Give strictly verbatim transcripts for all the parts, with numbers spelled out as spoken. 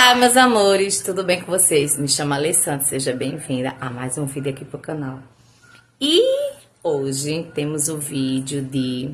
Olá, meus amores, tudo bem com vocês? Me chamo Alessandra, seja bem-vinda a mais um vídeo aqui pro canal. E hoje temos o vídeo de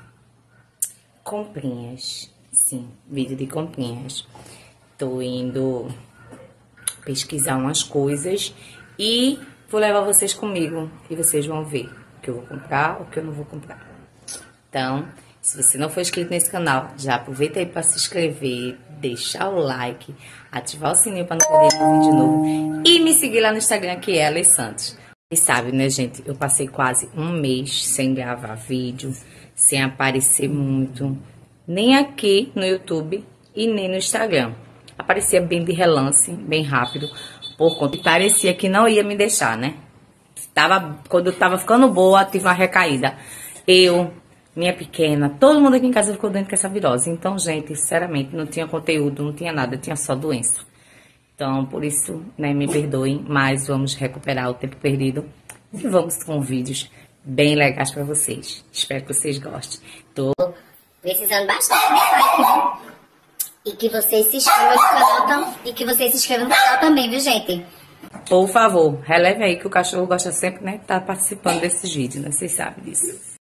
comprinhas. Sim, vídeo de comprinhas. Tô indo pesquisar umas coisas e vou levar vocês comigo e vocês vão ver o que eu vou comprar, o que eu não vou comprar. Então, se você não for inscrito nesse canal, já aproveita aí para se inscrever, deixar o like, ativar o sininho para não perder nenhum vídeo novo e me seguir lá no Instagram, que é Alessandra. E sabe, né, gente, eu passei quase um mês sem gravar vídeo, sem aparecer muito, nem aqui no YouTube e nem no Instagram. Aparecia bem de relance, bem rápido, por conta que parecia que não ia me deixar, né? Tava, quando eu tava ficando boa, tive uma recaída. Eu... Minha pequena, todo mundo aqui em casa ficou doente com essa virose. Então, gente, sinceramente, não tinha conteúdo, não tinha nada, tinha só doença. Então, por isso, né, me perdoem, mas vamos recuperar o tempo perdido. E vamos com vídeos bem legais pra vocês. Espero que vocês gostem. Tô precisando bastante, né? E que vocês se inscrevam no canal tam... e que vocês se inscrevam no canal também, viu, gente? Por favor, releve aí que o cachorro gosta sempre, né, de estar participando desses vídeos, né? Vocês sabem disso.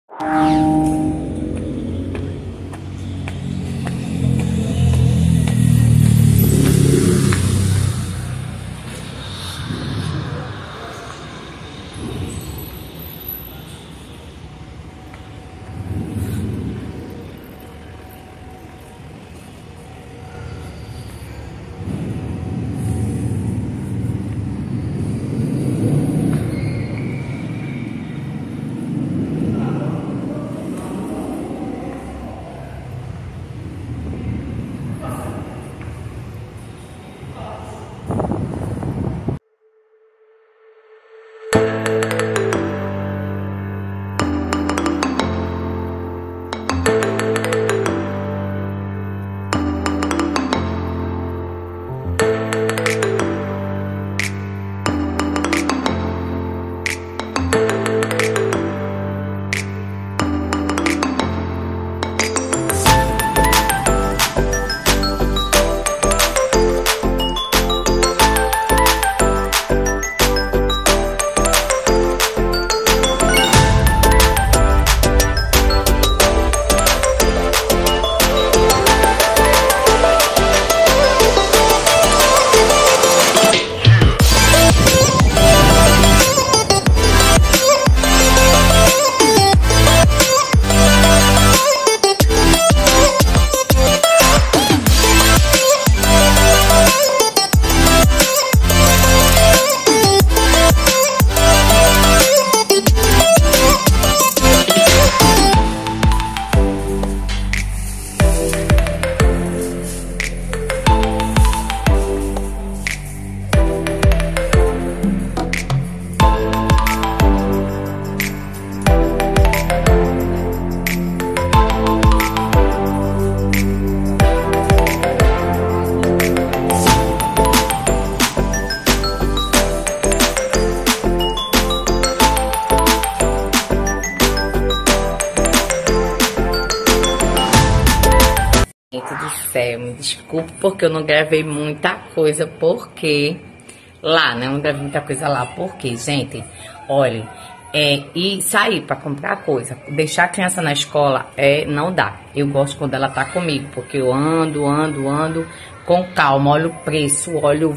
Do céu, me desculpe porque eu não gravei muita coisa, porque lá, né, eu não gravei muita coisa lá, porque, gente, olha, é, e sair para comprar coisa, deixar a criança na escola, é, não dá, eu gosto quando ela tá comigo, porque eu ando, ando, ando com calma, olho o preço, olho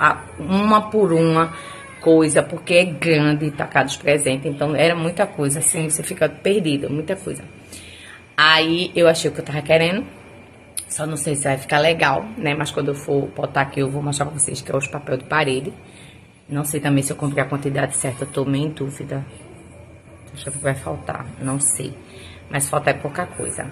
uma por uma coisa, porque é grande, tá cada presente, então era muita coisa, assim, você fica perdida, muita coisa. Aí eu achei o que eu tava querendo. Só não sei se vai ficar legal, né? Mas quando eu for botar aqui, eu vou mostrar pra vocês que é os papel de parede. Não sei também se eu comprei a quantidade certa, eu tô meio em dúvida. Acho que vai faltar, não sei. Mas falta é pouca coisa.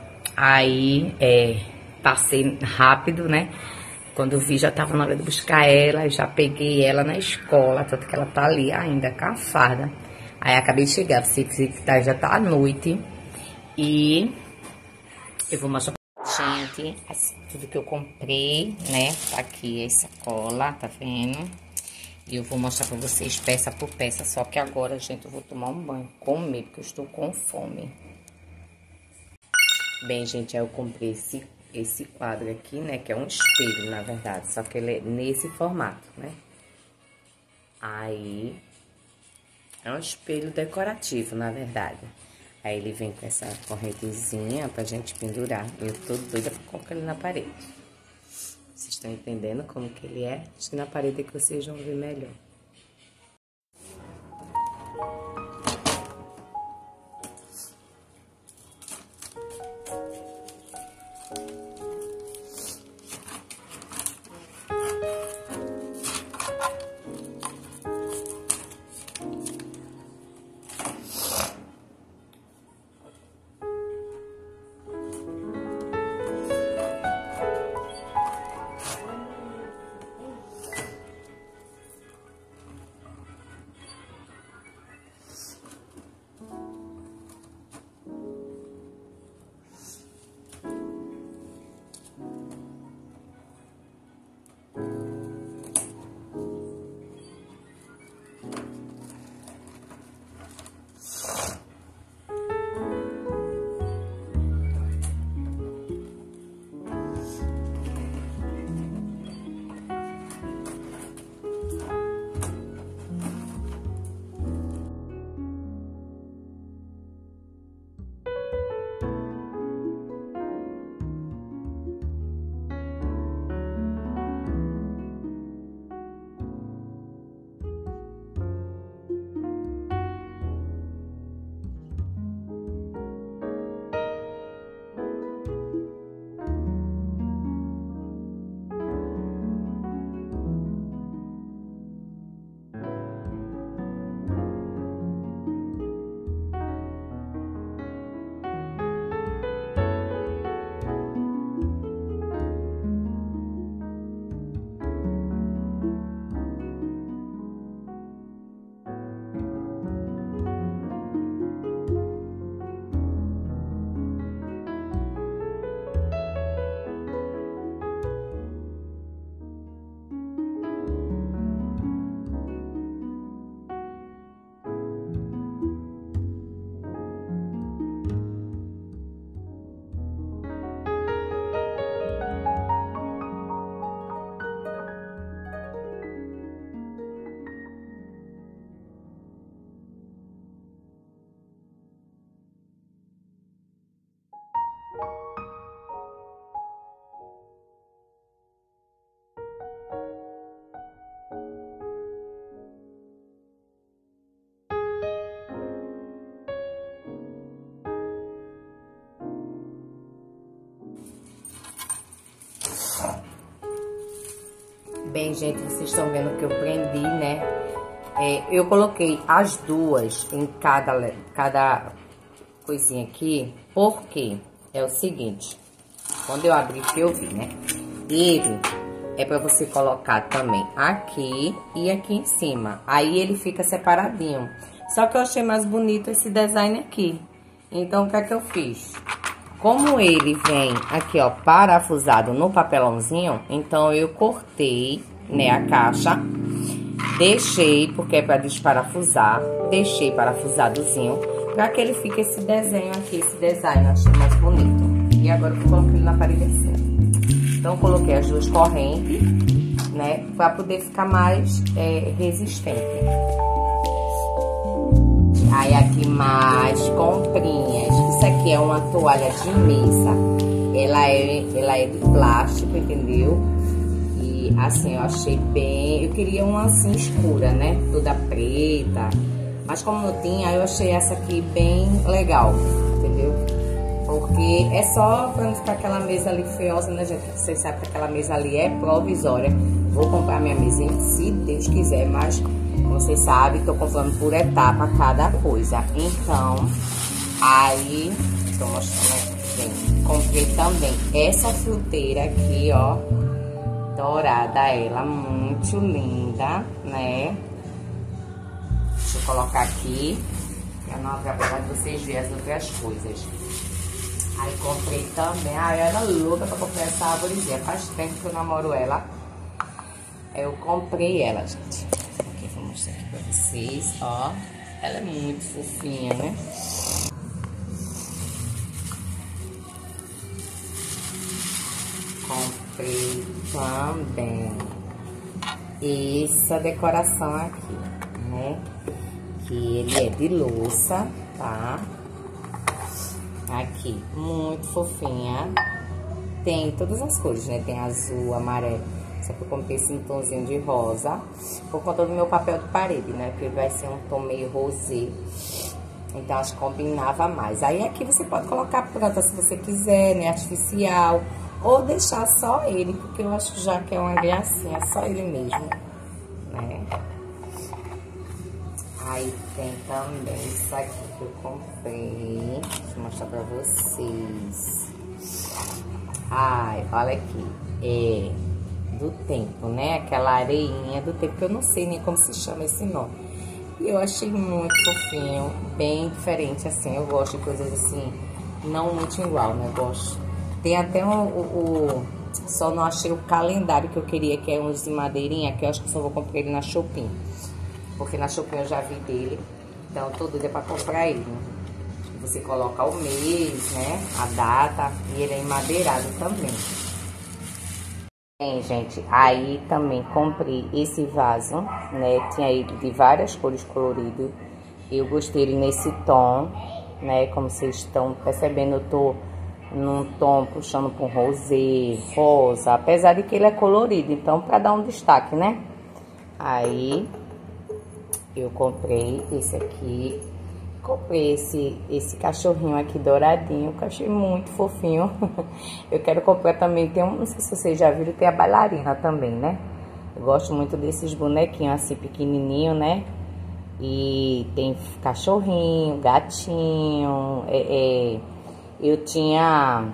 Aí, é, passei rápido, né? Quando eu vi, já tava na hora de buscar ela. Eu já peguei ela na escola, tanto que ela tá ali ainda, com a farda. Aí acabei de chegar, você que já tá à noite. E eu vou mostrar. Gente, tudo que eu comprei, né, tá aqui a sacola, tá vendo? E eu vou mostrar pra vocês peça por peça, só que agora, gente, eu vou tomar um banho, comer, porque eu estou com fome. Bem, gente, aí eu comprei esse, esse quadro aqui, né? Que é um espelho, na verdade. Só que ele é nesse formato, né? Aí, é um espelho decorativo, na verdade. Aí ele vem com essa correntezinha pra gente pendurar. Eu tô doida pra colocar ele na parede. Vocês estão entendendo como que ele é? Acho que na parede é que vocês vão ver melhor. Bem, gente, vocês estão vendo que eu prendi, né? É, eu coloquei as duas em cada, cada coisinha aqui, porque é o seguinte, quando eu abri que eu vi, né? Ele é pra você colocar também aqui e aqui em cima. Aí ele fica separadinho. Só que eu achei mais bonito esse design aqui. Então, o que é que eu fiz? Como ele vem aqui, ó, parafusado no papelãozinho, então eu cortei, né, a caixa, deixei, porque é pra desparafusar, deixei parafusadozinho, pra que ele fique esse desenho aqui, esse design, eu achei mais bonito. E agora eu coloquei ele na parede assim. Então, eu coloquei as duas correntes, né, pra poder ficar mais é, resistente. Aí aqui mais comprinhas. Isso aqui é uma toalha de mesa. Ela é, ela é de plástico, entendeu? E assim, eu achei bem... Eu queria uma assim escura, né? Toda preta. Mas como não tinha, eu achei essa aqui bem legal, entendeu? Porque é só pra não ficar aquela mesa ali feiosa, né, gente? Vocês sabem que aquela mesa ali é provisória. Vou comprar minha mesa, se Deus quiser, mas... Vocês sabem que eu comprando por etapa cada coisa. Então, aí, tô mostrando aqui. Comprei também essa fruteira aqui, ó. Dourada, ela muito linda, né? Deixa eu colocar aqui, pra não atrapalhar vocês verem as outras coisas. Aí comprei também. Ah, eu era louca pra comprar essa árvorezinha. Faz tempo que eu namoro ela. Eu comprei ela, gente. Vou mostrar aqui pra vocês, ó. Ela é muito fofinha, né? também essa decoração aqui, né? Que ele é de louça, tá? Aqui, muito fofinha. Tem todas as cores, né? Tem azul, amarelo. Só que eu comprei esse tomzinho de rosa por conta do meu papel de parede, né? Porque vai ser um tom meio rosé. Então, acho que combinava mais. Aí, aqui você pode colocar planta se você quiser, né? Artificial. Ou deixar só ele, porque eu acho que já que é uma gracinha, só ele mesmo, né? Aí, tem também isso aqui que eu comprei. Deixa eu mostrar pra vocês. Ai, olha aqui. É do tempo, né? Aquela areinha do tempo, que eu não sei nem como se chama esse nome. E eu achei muito fofinho, bem diferente, assim. Eu gosto de coisas assim, não muito igual, né? Eu gosto. Tem até o, o, o... Só não achei o calendário que eu queria, que é uns de madeirinha, que eu acho que só vou comprar ele na Shopping. Porque na Shopping eu já vi dele. Então, tô doida pra comprar ele. Você coloca o mês, né? A data. E ele é emadeirado também. Bem, gente, aí também comprei esse vaso, né? Tinha ele de várias cores coloridas. Eu gostei dele nesse tom, né? Como vocês estão percebendo, eu tô num tom puxando para um rosé, rosa. Apesar de que ele é colorido, então para dar um destaque, né? Aí eu comprei esse aqui. Comprei esse, esse cachorrinho aqui douradinho, que eu achei muito fofinho. Eu quero comprar também, tem um, não sei se vocês já viram, tem a bailarina também, né? Eu gosto muito desses bonequinhos assim, pequenininho, né? E tem cachorrinho, gatinho, é, é, eu tinha,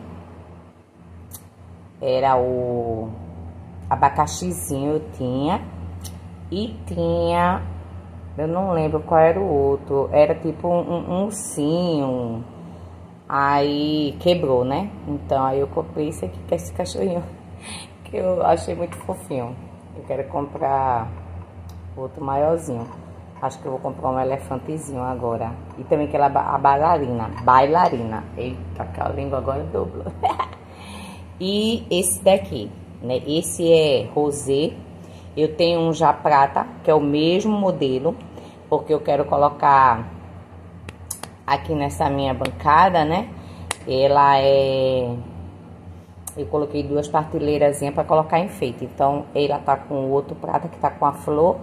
era o abacaxizinho, eu tinha, e tinha... Eu não lembro qual era o outro. Era tipo um, um ursinho. Aí quebrou, né? Então aí eu comprei esse aqui, que é esse cachorrinho. Que eu achei muito fofinho. Eu quero comprar outro maiorzinho. Acho que eu vou comprar um elefantezinho agora. E também aquela a bailarina. Bailarina. Eita, que a língua agora dobrou. E esse daqui, né? Esse é rosé. Eu tenho um já prata, que é o mesmo modelo, porque eu quero colocar aqui nessa minha bancada, né? Ela é... Eu coloquei duas partilheirazinhas para colocar enfeite. Então, ela tá com o outro prata, que tá com a flor.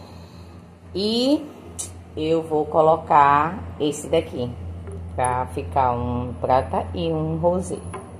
E eu vou colocar esse daqui, para ficar um prata e um rosé.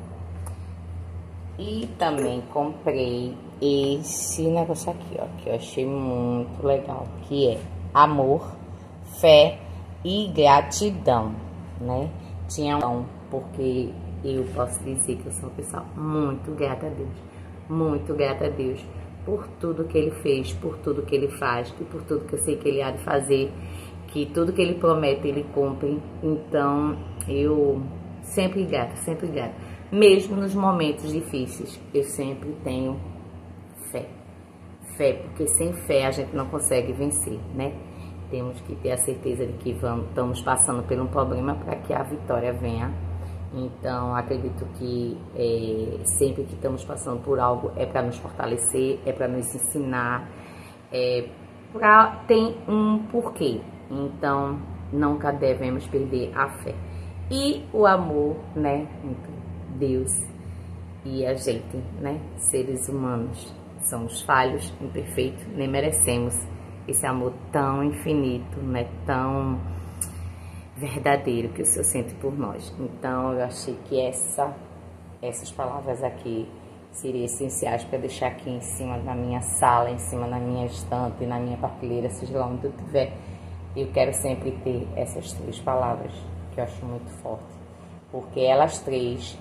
E também comprei esse negócio aqui, ó, que eu achei muito legal, que é amor, fé e gratidão, né? Tinha um, porque eu posso dizer que eu sou uma pessoa muito grata a Deus, muito grata a Deus por tudo que Ele fez, por tudo que Ele faz e por tudo que eu sei que Ele há de fazer, que tudo que Ele promete, Ele cumpre. Então, eu sempre grata, sempre grata. Mesmo nos momentos difíceis, eu sempre tenho fé. Fé, porque sem fé a gente não consegue vencer, né? Temos que ter a certeza de que vamos, estamos passando por um problema para que a vitória venha. Então, acredito que é, sempre que estamos passando por algo é para nos fortalecer, é para nos ensinar, é pra, tem um porquê. Então, nunca devemos perder a fé. E o amor, né? Deus e a gente, né? Seres humanos, somos falhos, imperfeitos, nem merecemos esse amor tão infinito, né? Tão verdadeiro que o Senhor sente por nós. Então, eu achei que essa, essas palavras aqui seriam essenciais para deixar aqui em cima da minha sala, em cima da minha estante, na minha partilheira, seja lá onde eu estiver. Eu quero sempre ter essas três palavras, que eu acho muito forte, porque elas três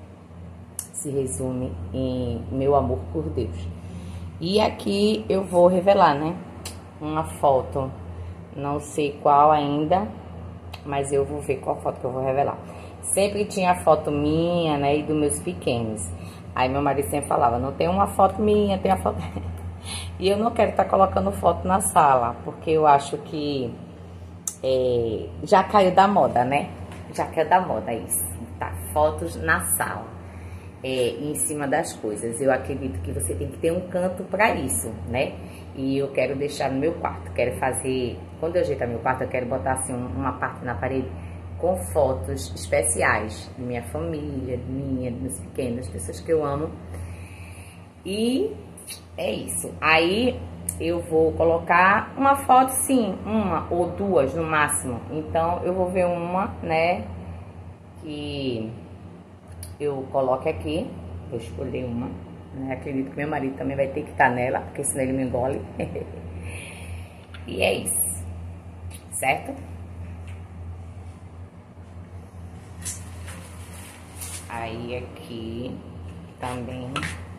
se resume em meu amor por Deus. E aqui eu vou revelar, né? Uma foto, não sei qual ainda, mas eu vou ver qual foto que eu vou revelar. Sempre tinha foto minha, né? E dos meus pequenos. Aí meu marido sempre falava, não tem uma foto minha, tem a foto... E eu não quero estar colocando foto na sala, porque eu acho que é, já caiu da moda, né? Já caiu da moda isso. Tá, fotos na sala. é, em cima das coisas. Eu acredito que você tem que ter um canto para isso, né? E eu quero deixar no meu quarto. Quero fazer, quando eu ajeitar meu quarto, eu quero botar assim uma parte na parede com fotos especiais de minha família, de minha, de meus pequenos, pessoas que eu amo. E é isso. Aí eu vou colocar uma foto, sim, uma ou duas no máximo. Então eu vou ver uma, né, que eu coloque aqui. Vou escolher uma, né? Acredito que meu marido também vai ter que estar nela, porque senão ele me engole. E é isso, certo? Aí aqui também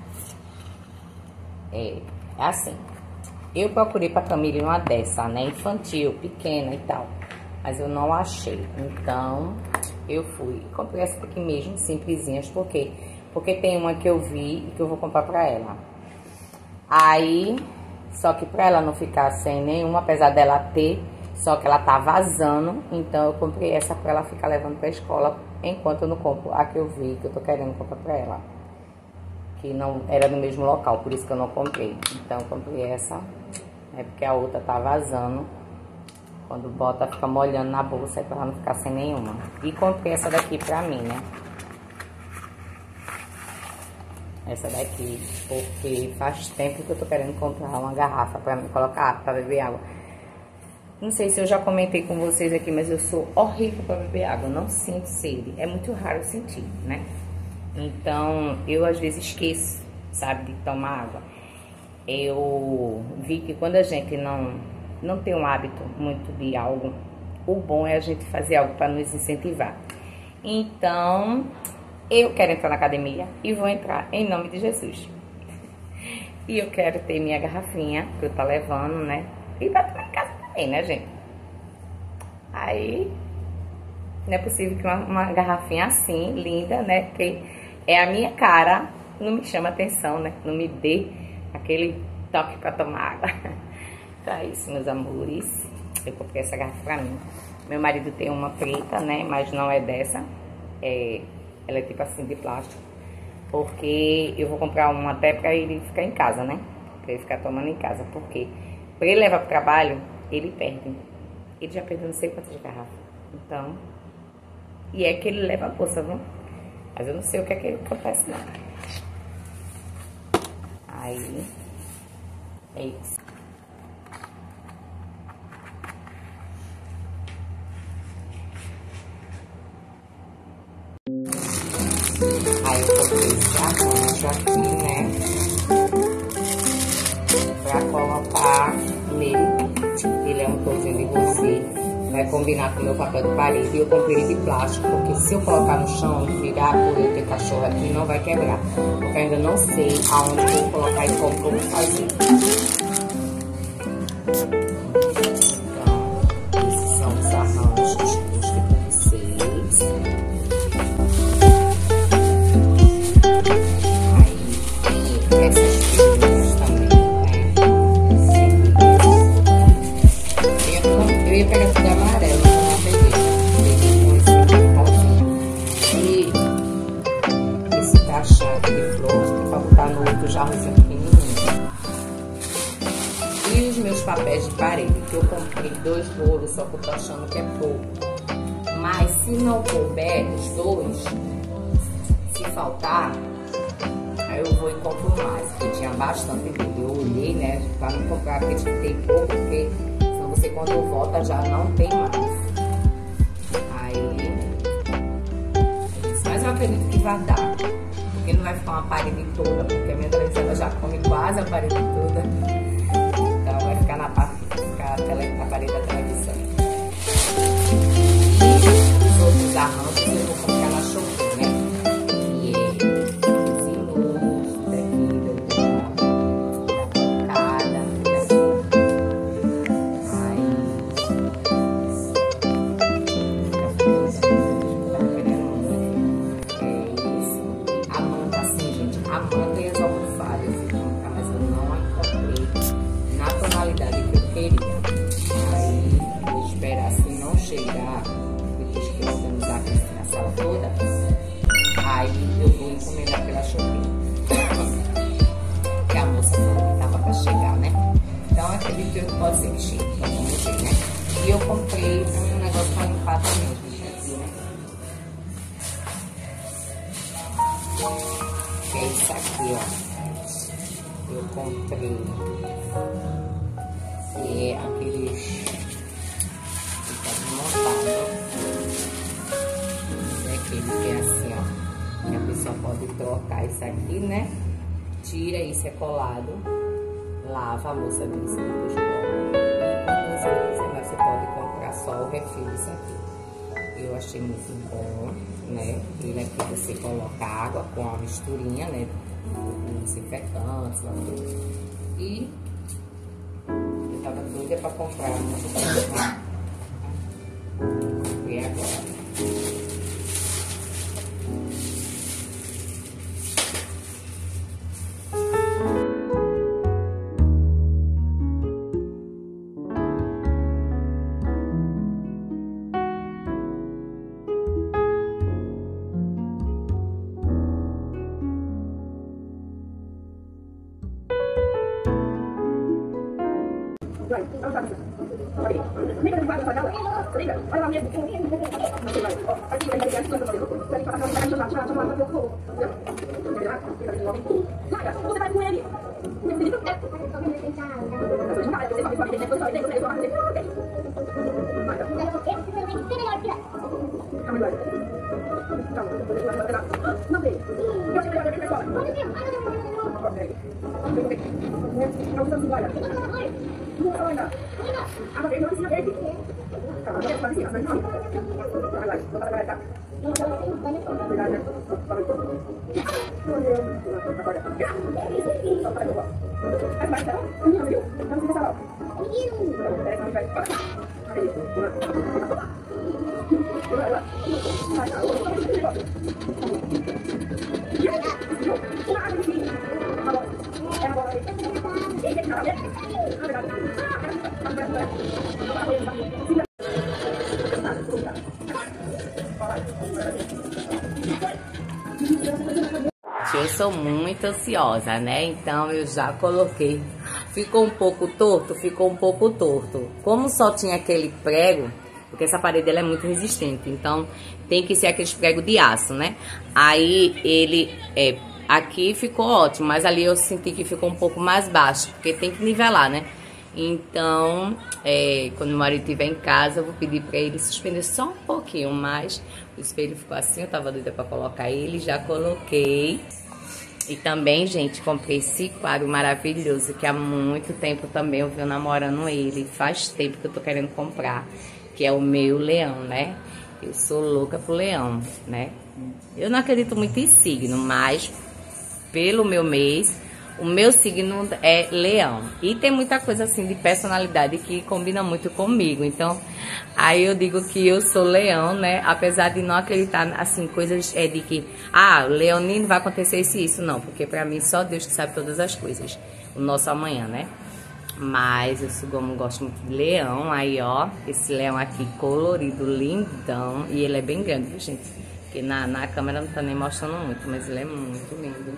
é assim. Eu procurei pra Camille uma dessa, né, infantil, pequena e tal, mas eu não achei. Então eu fui e comprei essa aqui mesmo, simplesinhas. Por quê? Porque tem uma que eu vi e que eu vou comprar pra ela. Aí, só que pra ela não ficar sem nenhuma, apesar dela ter, só que ela tá vazando, então eu comprei essa pra ela ficar levando pra escola, enquanto eu não compro a que eu vi, que eu tô querendo comprar pra ela, que não era no mesmo local, por isso que eu não comprei. Então eu comprei essa, é porque a outra tá vazando, quando bota fica molhando na bolsa, é pra ela não ficar sem nenhuma. E comprei essa daqui pra mim, né, essa daqui, porque faz tempo que eu tô querendo comprar uma garrafa pra me colocar água, pra beber água. Não sei se eu já comentei com vocês aqui, mas eu sou horrível pra beber água, eu não sinto sede, é muito raro sentir, né? Então, eu às vezes esqueço, sabe, de tomar água. Eu vi que quando a gente não, não tem um hábito muito de algo, o bom é a gente fazer algo para nos incentivar. Então, eu quero entrar na academia e vou entrar em nome de Jesus. E eu quero ter minha garrafinha, que eu tô levando, né? E pra tomar em casa também, né, gente? Aí, não é possível que uma, uma garrafinha assim, linda, né? Porque é a minha cara, não me chama atenção, né? Não me dê aquele toque pra tomar água. Então é isso, meus amores. Eu comprei essa garrafa pra mim. Meu marido tem uma preta, né? Mas não é dessa. É, ela é tipo assim, de plástico. Porque eu vou comprar uma até pra ele ficar em casa, né? Pra ele ficar tomando em casa. Porque pra ele levar pro trabalho, ele perde. Ele já perdeu não sei quantas garrafas. Então, e é que ele leva a bolsa, viu? Mas eu não sei o que é que acontece, não. Aí, é isso. Aí eu comprei esse arranjo aqui, né? Pra colocar nele. Ele é um tozinho de você. Vai combinar com o meu papel de parede. E eu comprei ele de plástico, porque se eu colocar no chão, virar por eu ter cachorro aqui, não vai quebrar. Porque eu ainda não sei aonde eu vou colocar e como que eu vou fazer. Então, esses são os arranjos que eu mostrei pra vocês. Aí, tem essas figuras também, né? Eu ia pegar tudo amarelo, mas eu não peguei. Peguei com esse rosinho. E esse crachá de flor pra botar no outro jarrozinho pequenininho. E os meus papéis de parede, que eu comprei dois rolos, só que eu tô achando que é pouco. Mas se não couber os dois, se faltar, aí eu vou e compro mais, porque tinha bastante dele. Eu olhei, né, pra não comprar aqueles que tem pouco, porque senão você, quando volta, já não tem mais. Aí, mas eu acredito que vai dar, porque não vai ficar uma parede toda, porque a minha televisão ela já come quase a parede toda. Então vai ficar na parte que ficar a, tele, a parede da televisão. E os outros arranjos eu vou colocar na Shopee, né? E os ilustres daqui, da bancada, aí é isso. A manta, assim, gente, a manta e as almofadas eu fui comprar, mas eu não a encontrei na tonalidade que eu queria. Aí eu espero comprei um negócio pra limpar também, gente, aqui, né? Que é isso aqui, ó. Eu comprei. Que é aqueles... Fica desmontado. É aquele que é assim, ó. Que a pessoa pode trocar isso aqui, né? Tira, isso é colado. Lava, a moça disse que depois coloca. E quando você quiser, você pode comprar só o refil disso aqui. Eu achei muito bom, né? Ele aqui você coloca água com uma misturinha, né? Com desinfetantes, lá tudo. E eu tava doida pra comprar muito bom. Comprei agora. Eu sou muito ansiosa, né? Então eu já coloquei. Ficou um pouco torto? Ficou um pouco torto. Como só tinha aquele prego, porque essa parede ela é muito resistente, então tem que ser aqueles pregos de aço, né? Aí ele, é, aqui ficou ótimo, mas ali eu senti que ficou um pouco mais baixo, porque tem que nivelar, né? Então, é, quando o marido estiver em casa, eu vou pedir pra ele suspender só um pouquinho, mas o espelho ficou assim, eu tava doida pra colocar ele, já coloquei. E também, gente, comprei esse quadro maravilhoso, que há muito tempo também eu venho namorando ele. Faz tempo que eu tô querendo comprar, que é o meu leão, né? Eu sou louca pro leão, né? Eu não acredito muito em signo, mas pelo meu mês, o meu signo é leão. E tem muita coisa assim de personalidade que combina muito comigo. Então, aí eu digo que eu sou leão, né? Apesar de não acreditar, assim, coisas é de que, ah, leonino vai acontecer isso e isso. Não, porque pra mim só Deus que sabe todas as coisas. O nosso amanhã, né? Mas eu sou, como gosto muito de leão. Aí, ó, esse leão aqui colorido, lindão. E ele é bem grande, viu, gente? Porque na, na câmera não tá nem mostrando muito, mas ele é muito lindo.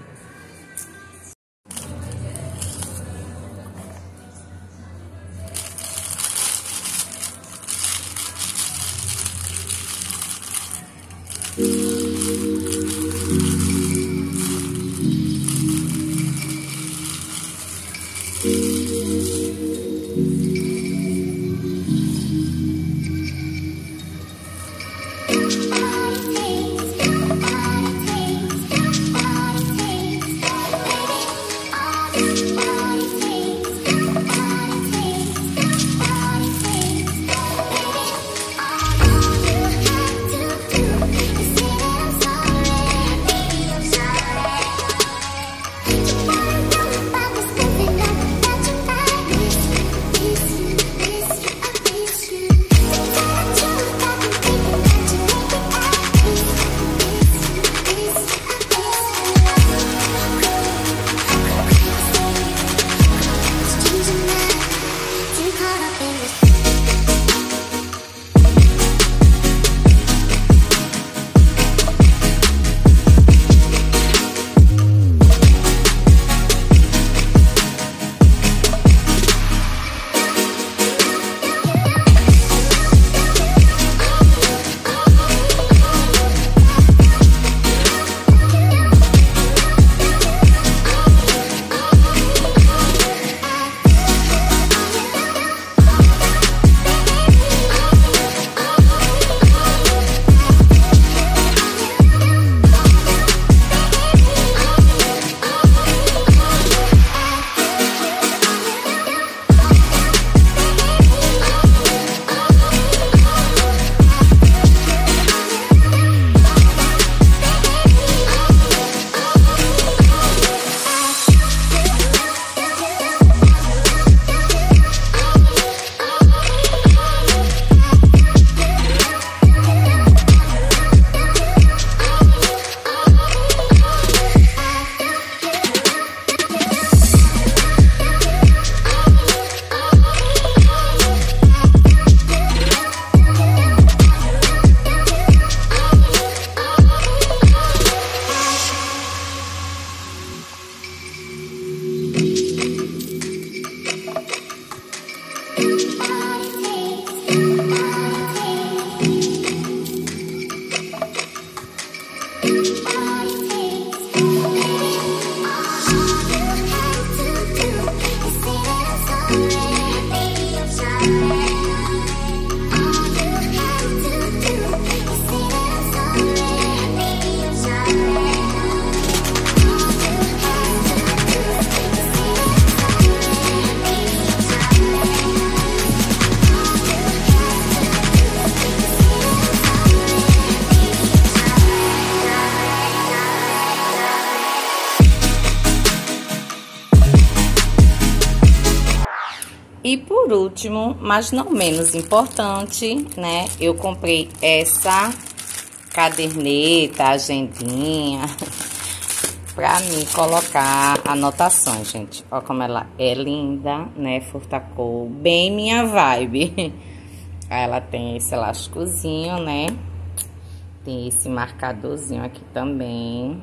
E por último, mas não menos importante, né? Eu comprei essa caderneta, agendinha, pra mim colocar anotações, gente. Ó como ela é linda, né? Furtacor, bem minha vibe. Ela tem esse elásticozinho, né? Tem esse marcadorzinho aqui também.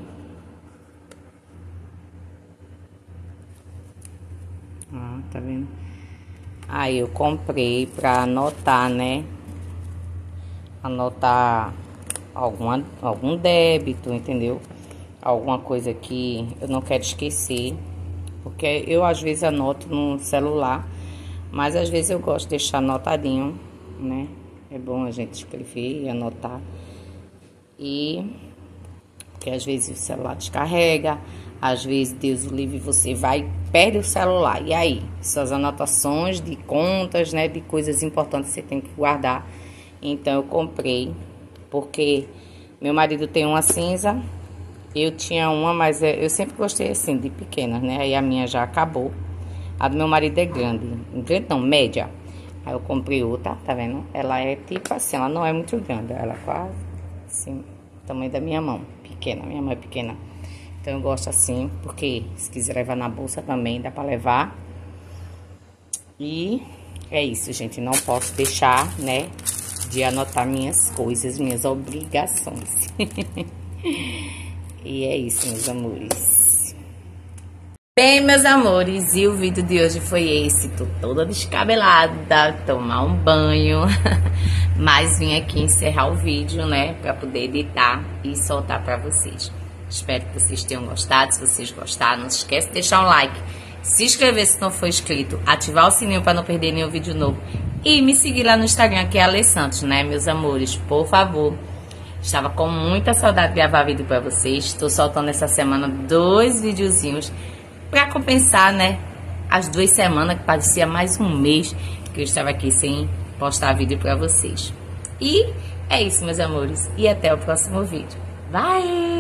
Ó, tá vendo? Aí eu comprei pra anotar, né? Anotar alguma, algum débito, entendeu? Alguma coisa que eu não quero esquecer. Porque eu às vezes anoto no celular, mas às vezes eu gosto de deixar anotadinho, né? É bom a gente escrever e anotar. E porque às vezes o celular descarrega, às vezes, Deus o livre, você vai, perde o celular. E aí? Suas anotações de contas, né? De coisas importantes que você tem que guardar. Então, eu comprei, porque meu marido tem uma cinza, eu tinha uma, mas eu sempre gostei assim, de pequenas, né? Aí a minha já acabou. A do meu marido é grande, grande não, média. Aí eu comprei outra, tá vendo? Ela é tipo assim, ela não é muito grande, ela é quase assim, o tamanho da minha mão, pequena, minha mão é pequena. Então eu gosto assim, porque se quiser levar na bolsa também dá pra levar. E é isso, gente, não posso deixar, né, de anotar minhas coisas, minhas obrigações. E é isso, meus amores. Bem, meus amores, e o vídeo de hoje foi esse. Tô toda descabelada, tomar um banho. Mas vim aqui encerrar o vídeo, né, pra poder editar e soltar pra vocês. Espero que vocês tenham gostado. Se vocês gostaram, não se esqueça de deixar um like, se inscrever se não for inscrito, ativar o sininho para não perder nenhum vídeo novo e me seguir lá no Instagram, que é Ale Santos, né, meus amores? Por favor. Estava com muita saudade de gravar vídeo para vocês. Estou soltando essa semana dois videozinhos para compensar, né, as duas semanas que parecia mais um mês que eu estava aqui sem postar vídeo para vocês. E é isso, meus amores. E até o próximo vídeo. Bye!